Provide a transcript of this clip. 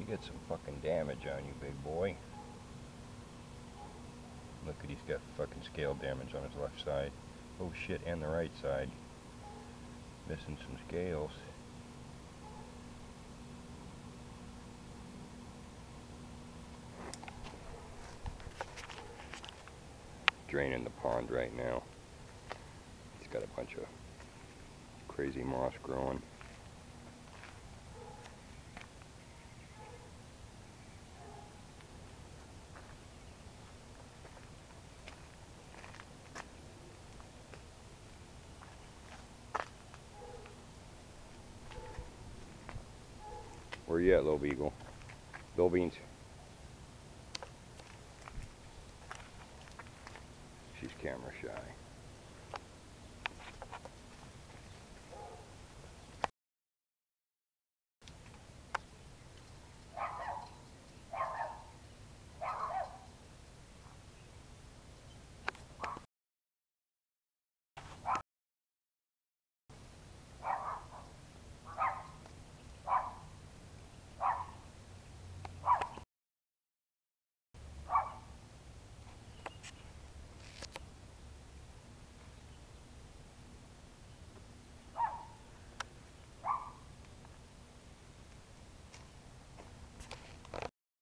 get some fucking damage on you, big boy. Look at, he's got fucking scale damage on his left side. Oh shit, and the right side. Missing some scales. Draining the pond right now. He's got a bunch of crazy moss growing. Where you at, Low Beagle? Bill Beans. She's camera shy.